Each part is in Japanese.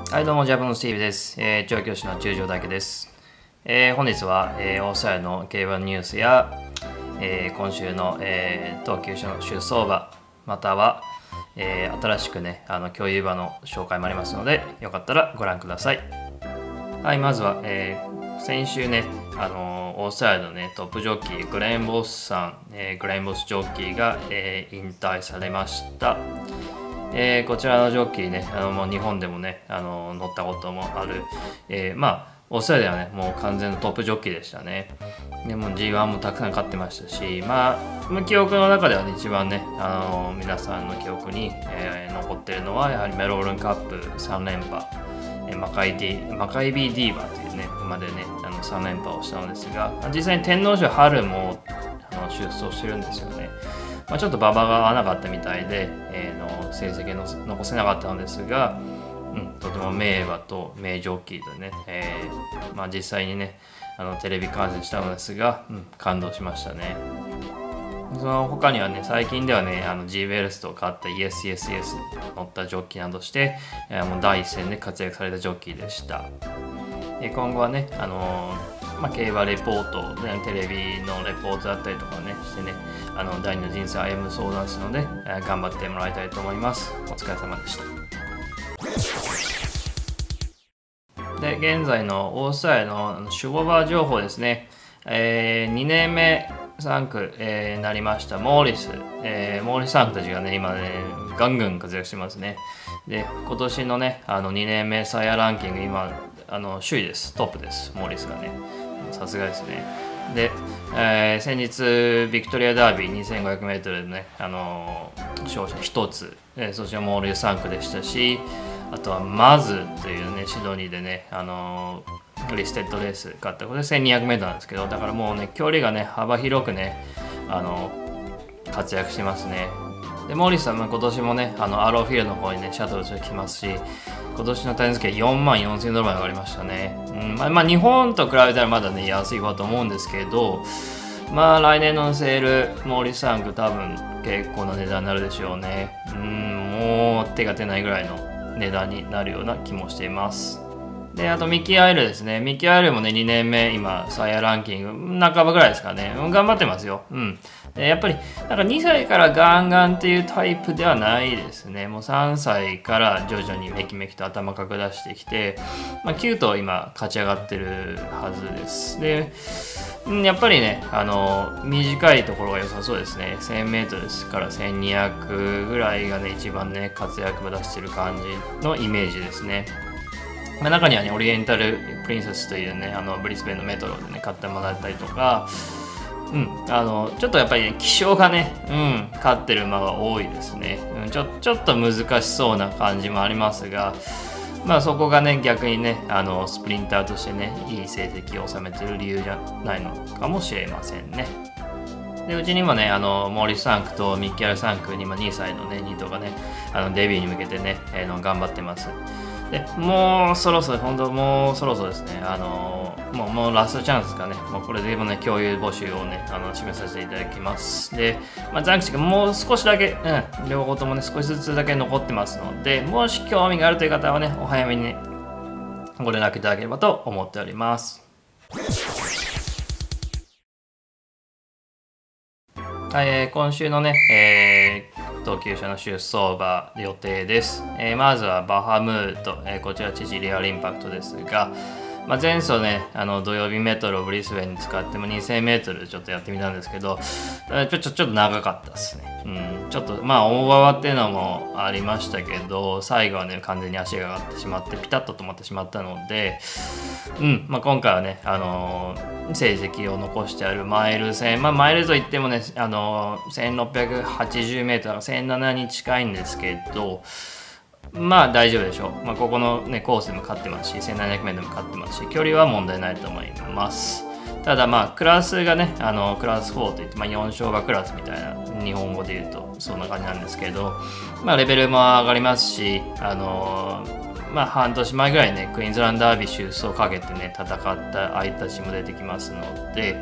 はい、どうも、ジャパンのスティーブです。調教師の中条大輝です。本日は、オーストラリアの競馬ニュースや、今週の、東急所の週相場、または、新しくね、共有馬の紹介もありますので、よかったらご覧ください。はい、まずは、先週ね、オーストラリアのね、トップジョッキー、グレンボスさん、グレンボスジョッキーが、引退されました。こちらのジョッキーね、もう日本でもね、乗ったこともある、オーストラリアはね、もう完全のトップジョッキーでしたね。でも G1 もたくさん勝ってましたし、記憶の中ではね、一番ね、皆さんの記憶に、残っているのは、やはりメロールンカップ3連覇、マカイビーディーバーというね、馬でね、3連覇をしたのですが、実際に天皇賞春も出走してるんですよね。ちょっと馬場が合わなかったみたいで、成績残せなかったのですが、とても名馬と名ジョッキーでね、実際にねテレビ観戦したのですが、感動しましたね。その他にはね、最近ではね、G ベルストを勝った YesYesYes 乗ったジョッキーなどして、もう第一線で活躍されたジョッキーでした。今後はね、競馬レポート、テレビのレポートだったりとかねしてね、第二の人生を歩む相談するので、頑張ってもらいたいと思います。お疲れ様でした。で、現在のオーストラリアの守護馬情報ですね。2年目3区、なりましたモーリスさんたちがね、今ね、ガンガン活躍してますね。で、今年のね、2年目サイヤランキング、今、首位です。トップです。モーリスがね。さすがですね。で、先日、ビクトリアダービー 2500m でね、勝者1つ、そしてモーリス3区でしたし、あとはマズというね、シドニーでね、リステッドレース勝った。これ 1200m なんですけど、だからもうね、距離がね、幅広くね、活躍してますね。で、モーリスさんも今年もね、アローフィールドの方にね、シャトルしてきますし、今年の単付け$44,000上がりましたね。日本と比べたらまだね、安い方と思うんですけど、来年のセール、モーリス3区多分結構な値段になるでしょうね。もう手が出ないぐらいの値段になるような気もしています。で、あとミキ・アイルですね。ミキ・アイルもね、2年目、今、サイヤランキング、半ばぐらいですかね。頑張ってますよ。で、やっぱり、なんか2歳からガンガンっていうタイプではないですね。もう3歳から徐々にメキメキと頭角出してきて、9頭今、勝ち上がってるはずです。で、やっぱりね、短いところが良さそうですね。1000m から1200ぐらいがね、一番ね、活躍を出してる感じのイメージですね。中にはね、オリエンタルプリンセスというね、ブリスベンのメトロでね、買ってもらったりとか、ちょっとやっぱりね、気性がね、勝ってる馬が多いですね。ちょっと難しそうな感じもありますが、そこがね、逆にね、スプリンターとしてね、いい成績を収めてる理由じゃないのかもしれませんね。で、うちにもね、モーリス3区とミッキー・アル3区に2歳のね、2頭がね、デビューに向けてね、頑張ってます。で、もうそろそろですね、もうラストチャンスですかね、もうこれでもね、共有募集をね、示させていただきます。で、残機がもう少しだけ、両方ともね、少しずつだけ残ってますので、もし興味があるという方はね、お早めにね、ご連絡いただければと思っております。今週のね、東急車の出走馬予定です。まずはバハムート、こちらチチリアルインパクトですが、前走ね、土曜日メトロブリスベンに使っても 2000m ちょっとやってみたんですけど、ちょっと長かったですね。ちょっと大側っていうのもありましたけど、最後はね、完全に足が上がってしまって、ピタッと止まってしまったので、今回はね、成績を残してあるマイル戦、マイルといってもね、1680m から1700に近いんですけど、大丈夫でしょう。ここのね、コースでも勝ってますし、1700m でも勝ってますし、距離は問題ないと思います。ただクラスがね、クラス4といって、4勝馬クラスみたいな、日本語で言うとそんな感じなんですけど、レベルも上がりますし、半年前ぐらいね、クイーンズランドダービー出走をかけてね、戦った相手たちも出てきますので、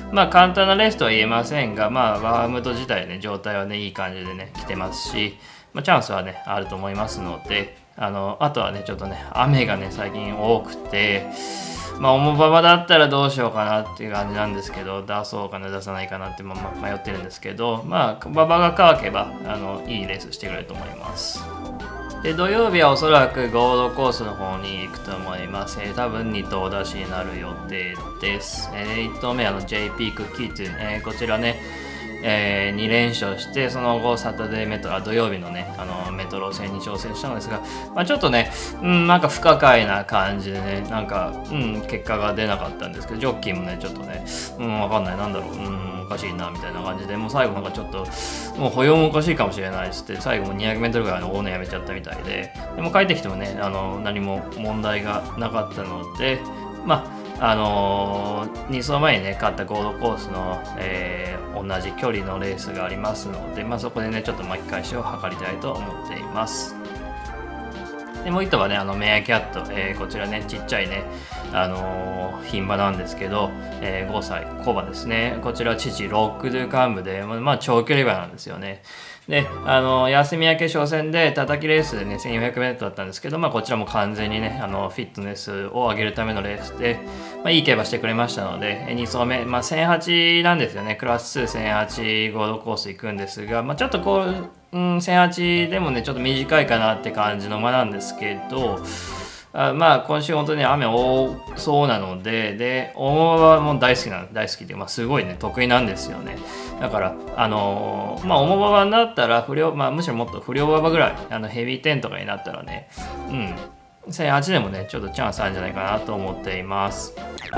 まあ簡単なレースとは言えませんが、まあバームド自体ね、状態はね、いい感じでね、来てますし、まあ、チャンスはね、あると思いますので、あとはね、ちょっとね、雨がね、最近多くて、まあ、重馬場だったらどうしようかなっていう感じなんですけど、出そうかな、出さないかなって、迷ってるんですけど、まあ、馬場が乾けば、いいレースしてくれると思います。で、土曜日はおそらくゴールドコースの方に行くと思います。多分2頭出しになる予定です。1頭目JP クッキーという、こちらね、2連勝して、その後サタデーメトロ、土曜日のね、メトロ戦に挑戦したのですが、まあ、ちょっとね、なんか不可解な感じでね、なんか、結果が出なかったんですけど、ジョッキーもね、ちょっとね、わかんない、なんだろう、おかしいな、みたいな感じで、もう最後なんかちょっと、もう歩様もおかしいかもしれないっつって、最後も200メートルぐらいの大野やめちゃったみたいで、でも帰ってきてもね、何も問題がなかったので、まあ、2走前にね勝ったゴールドコースの、同じ距離のレースがありますので、まあ、そこでねちょっと巻き返しを図りたいと思っています。でもう1頭はねメアキャット、こちらねちっちゃいね牝馬なんですけど、5歳コバですね。こちら父ロックドゥカンブで、まあ、長距離馬なんですよね。で休み明け初戦で叩きレースでね 1400m だったんですけど、まあ、こちらも完全にねフィットネスを上げるためのレースで、まあ、いい競馬してくれましたので2走目、まあ、1008なんですよね。クラス21008ゴールドコース行くんですが、まあ、ちょっとこう、1008でもねちょっと短いかなって感じの馬なんですけど、まあ今週本当に雨多そうなので、大馬はもう大好きで、まあ、すごいね得意なんですよね。だからまあ重馬場になったらまあむしろもっと不良馬場ぐらいヘビー10とかになったらね、1008でもねちょっとチャンスあるんじゃないかなと思っています。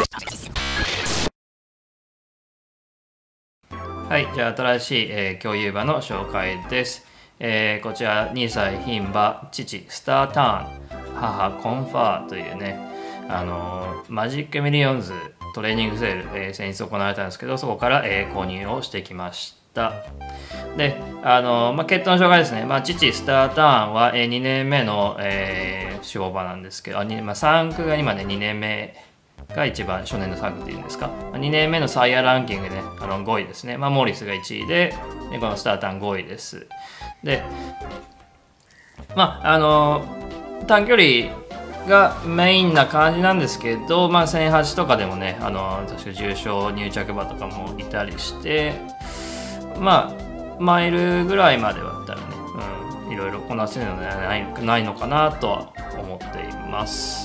はい、じゃあ新しい、共有馬の紹介です。こちら2歳牝馬父スターターン母コンファーというねマジックミリオンズトレーニングセール、先日行われたんですけど、そこから、購入をしてきました。でまあ、血統の紹介ですね。まあ、父スターターンは、2年目の、勝馬なんですけど、まあ、3区が今ね2年目が一番初年の3区っていうんですか、2年目のサイヤーランキングで、ね、5位ですね。まあ、モーリスが1位でこのスターターン5位です。でまあ短距離がメインな感じなんですけど、まあ、1008とかでもね確か重賞入着馬とかもいたりして、まあマイルぐらいまではったらね、いろいろこなせるのではないのかなとは思っています。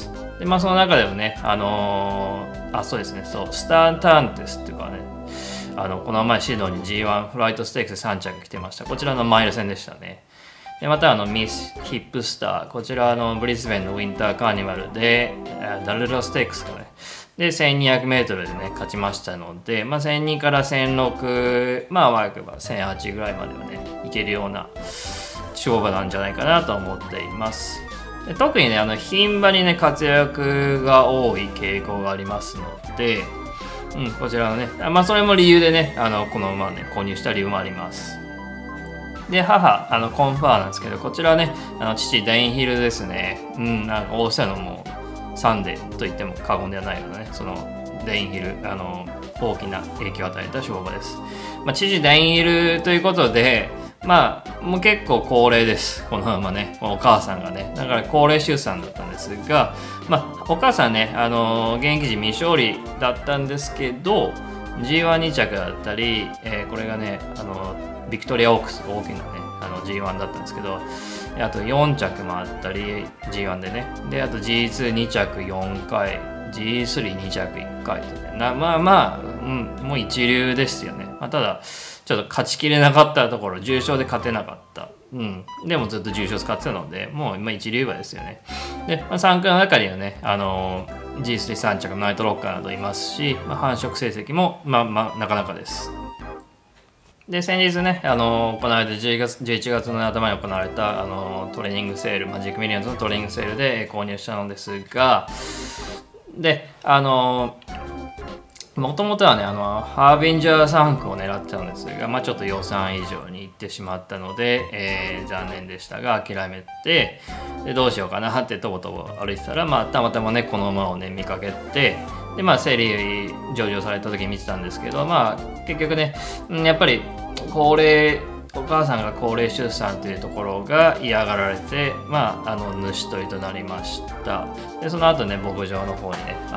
でまあその中でもねそうですね、そうスターターンテスっていうかねこの前シドニー G1 フライトステークス3着来てました。こちらのマイル戦でしたね。でまたミス・ヒップスター、こちらブリスベンのウィンターカーニバルでダルロステークスかねで 1200m でね勝ちましたので、まあ、1002から1006、まあ悪くば1008ぐらいまではねいけるような勝負なんじゃないかなと思っています。で特にね牝馬にね活躍が多い傾向がありますので、こちらのねまあそれも理由でねこの馬をね購入した理由もあります。で母コンファーなんですけど、こちらはね父デインヒルですね。なんかオーストラリアのもうサンデーと言っても過言ではないようなね、そのデインヒル大きな影響を与えた勝負です。まあ、父デインヒルということで、まあもう結構高齢です、この馬ね。お母さんがね、だから高齢出産だったんですが、まあお母さんね現役時未勝利だったんですけど G12 着だったり、これがねビクトリアオークス大きなねG1 だったんですけど、あと4着もあったり G1 でね、であと G22 着4回 G32 着1回とね、まあもう一流ですよね。まあ、ただちょっと勝ちきれなかったところ、重賞で勝てなかった、でもずっと重賞使ってたのでもう一流馬ですよね。で、3区の中にはねG33 着ナイトロッカーなどいますし、繁殖成績もなかなかです。で先日ね行われた11月の頭に行われたトレーニングセール、マジックミリオンズのトレーニングセールで購入したのですが、でもともとはねハービンジャー3区を狙ってたんですが、ちょっと予算以上にいってしまったので、残念でしたが諦めて、でどうしようかなってとぼとぼ歩いてたら、たまたまねこの馬をね見かけて、 でセリー上場された時に見てたんですけど、結局ね、やっぱりお母さんが高齢出産というところが嫌がられて、主取りとなりました。でその後ね、牧場の方にね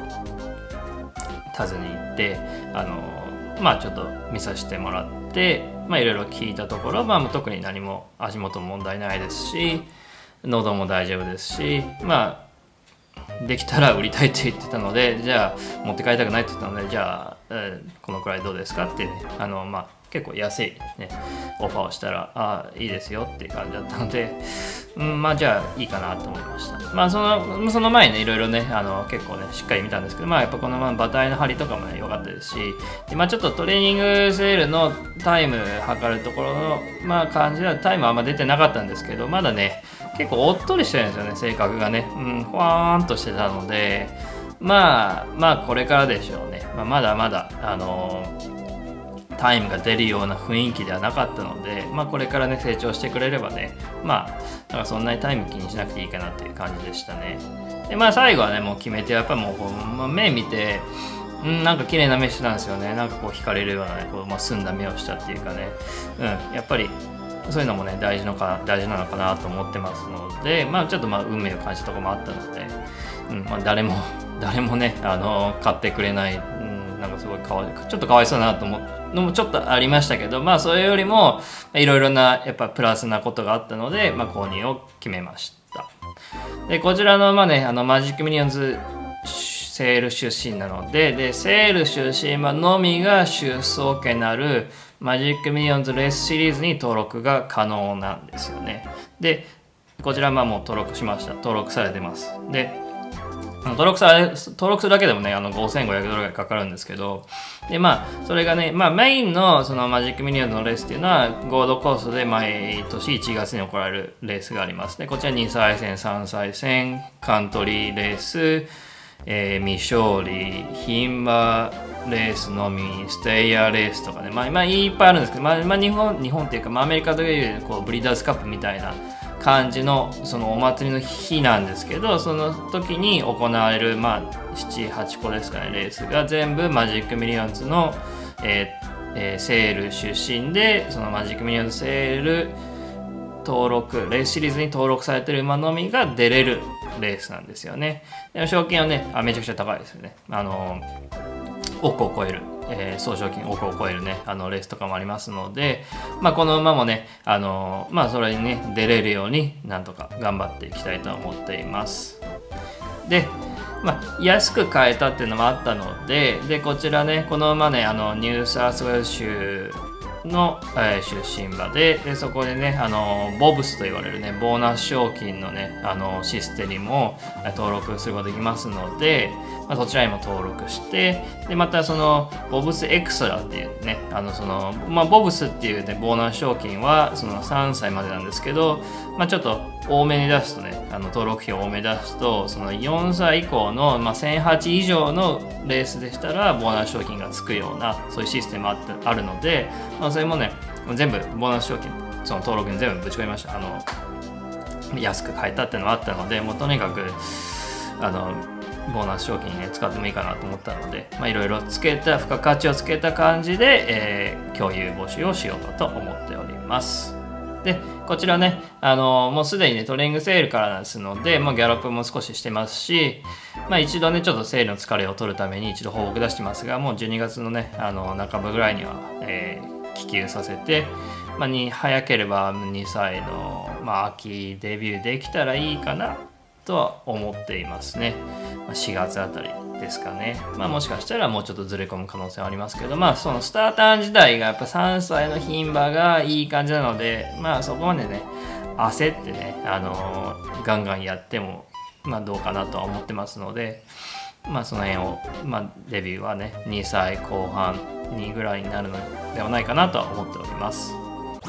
訪ねに行って、ちょっと見させてもらって、いろいろ聞いたところ、特に何も足元問題ないですし、喉も大丈夫ですし、できたら売りたいって言ってたので、じゃあ持って帰りたくないって言ったので、じゃあ、このくらいどうですかってね、結構安い、ね、オファーをしたら、いいですよっていう感じだったので、じゃあいいかなと思いました。その前ね、いろいろね、結構ね、しっかり見たんですけど、やっぱこの馬体の張りとかもね、良かったですし、でちょっとトレーニングセールのタイム測るところの、感じではタイムはあんま出てなかったんですけど、まだね、結構おっとりしてるんですよね、性格がね。ふわーんとしてたので、これからでしょうね。まだまだ、タイムが出るような雰囲気ではなかったので、これからね成長してくれればね、だからそんなにタイム気にしなくていいかなっていう感じでしたね。で最後はねもう決めて、やっぱりもう目見て、なんか綺麗な目してたんですよね。なんかこう惹かれるようなね、澄んだ目をしたっていうかね、やっぱりそういうのもね大事なのかなと思ってますので、ちょっと運命を感じたところもあったので、誰もね買ってくれない、なんかすごいちょっとかわいそうだなと思うのもちょっとありましたけど、それよりもいろいろなやっぱプラスなことがあったので、購入を決めました。でこちらのマジックミニオンズセール出身なので、セール出身馬のみが出走権のあるマジックミニオンズレースシリーズに登録が可能なんですよね。でこちらもう登録しました。登録されてます。で登録するだけでもね$5500ぐらいかかるんですけど、でそれがねメインのそのマジックミニオンズのレースっていうのはゴールドコーストで毎年1月に行われるレースがあります。でこちら2歳戦3歳戦カントリーレース、未勝利牝馬レースのみステイヤーレースとかねいっぱいあるんですけど、日本っていうか、アメリカというブリーダーズカップみたいな感じのそのお祭りの日なんですけど、その時に行われる7,8 個ですかねレースが全部マジックミリオンズの、セール出身で、そのマジックミリオンズセール登録レースシリーズに登録されてる馬のみが出れるレースなんですよね。で賞金はねめちゃくちゃ高いですよね。億を超える、総賞金億を超えるねレースとかもありますので、この馬もねそれにね出れるようになんとか頑張っていきたいと思っています。で安く買えたっていうのもあったので、こちらねこの馬ねニューサウスウェールズ州の、出身馬で、そこでねボブスと言われるねボーナス賞金のねシステムにも登録することができますので、そちらにも登録して、でまたそのボブスエクストラっていうねボブスっていうねボーナス賞金はその3歳までなんですけど、ちょっと多めに出すとね登録費を多めに出すと、その4歳以降の、1008以上のレースでしたらボーナス賞金がつくようなそういうシステムあるので、それもね全部ボーナス賞金その登録に全部ぶち込みました。安く買えたっていうのがあったので、もうとにかくボーナス賞金ね使ってもいいかなと思ったので、いろいろ付加価値をつけた感じで、共有募集をしようかと思っております。でこちらねもうすでにねトレーニングセールからですので、ギャロップも少ししてますし、一度ねちょっとセールの疲れを取るために一度報告出してますが、もう12月のね半ばぐらいには、帰球させて、早ければ2歳の、秋デビューできたらいいかなとは思っていますね。4月あたりですかね。もしかしたらもうちょっとずれ込む可能性はありますけど、そのスターター自体がやっぱ3歳の牝馬がいい感じなので、そこまでね焦ってねガンガンやってもどうかなとは思ってますので、その辺をデビューはね2歳後半2ぐらいになるのではないかなとは思っております。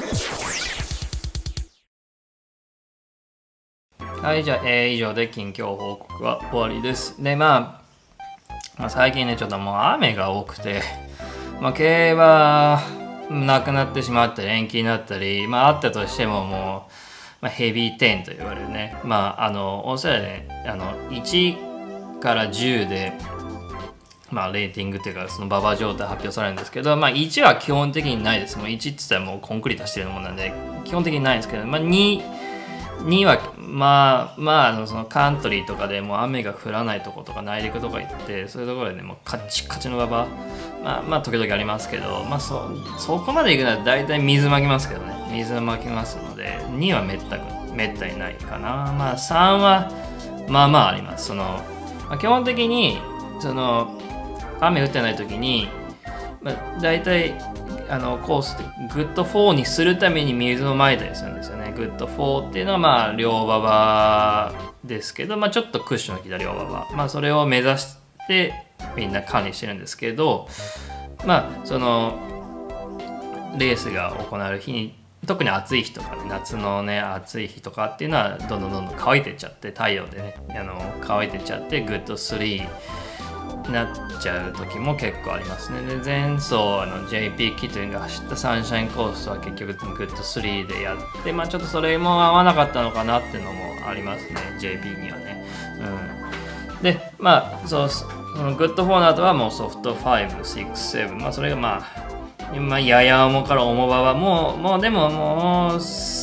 はい、じゃあ、以上で近況報告は終わりです。で最近ねちょっともう雨が多くて、競馬なくなってしまったり延期になったり、あったとしてももう、ヘビー10と言われるねオーストラリアで、ね、1から10でまあ、レーティングっていうかその馬場状態発表されるんですけど、まあ、1は基本的にないです。もう1って言ったらもうコンクリートしてるもんなんで基本的にないんですけど、まあ、2はそのカントリーとかでもう雨が降らないとことか内陸とか行ってそういうところでねもうカッチカチの馬場まあ時々ありますけど、まあ、そこまで行くなら大体水まきますけどね、水まきますので2はめったにないかな。まあ3はまああります。まあ、基本的に雨降ってない時に、まあ、大体コースでグッド4にするために水をまいたりするんですよね。グッド4っていうのはまあ両馬場ですけど、まあ、ちょっとクッションの効いた両馬場、まあ、それを目指してみんな管理してるんですけど、まあレースが行われる日に特に暑い日とかね、夏のね暑い日とかっていうのはどんどん乾いてっちゃって太陽でね乾いてっちゃってグッド3なっちゃう時も結構ありますね。で前走JP キトゥンが走ったサンシャインコースは結局グッド3でやって、まあちょっとそれも合わなかったのかなっていうのもありますね JP にはね。でまあそのグッド4の後はもうソフト5、6、7、まあそれがまあやや重から重馬はもうでももう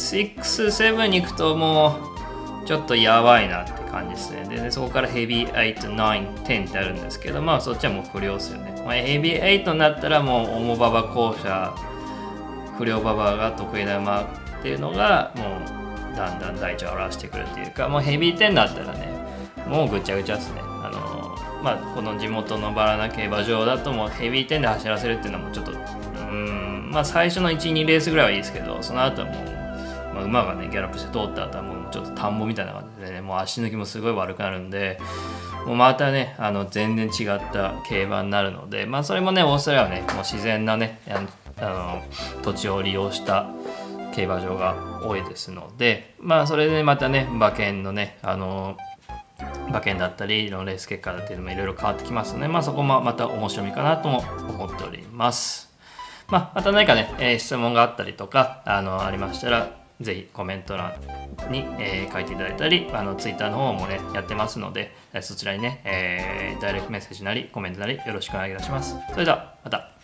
6、7に行くともうちょっとやばいなって感じですね。でそこからヘビー8、9、10ってあるんですけど、まあそっちはもう不良ですよね。まあ、ヘビー8になったらもう重馬場後者不良馬場が得意な馬っていうのがもうだんだん大地を表してくるっていうか、もうヘビー10になったらねもうぐちゃぐちゃですね。まあこの地元のバラナ競馬場だともうヘビー10で走らせるっていうのもちょっとまあ最初の 1,2 レースぐらいはいいですけど、その後はもう馬がねギャラップして通った後はもうちょっと田んぼみたいな感じでねもう足抜きもすごい悪くなるんで、もうまたね全然違った競馬になるので、まあそれもねオーストラリアはねもう自然なね土地を利用した競馬場が多いですので、まあそれでまたね馬券のね馬券だったりのレース結果だっていうのもいろいろ変わってきますので、まあそこもまた面白みかなとも思っております。また何かね、質問があったりとかありましたらぜひコメント欄に、書いていただいたりツイッターの方もねやってますのでそちらにね、ダイレクトメッセージなりコメントなりよろしくお願いいたします。それではまた。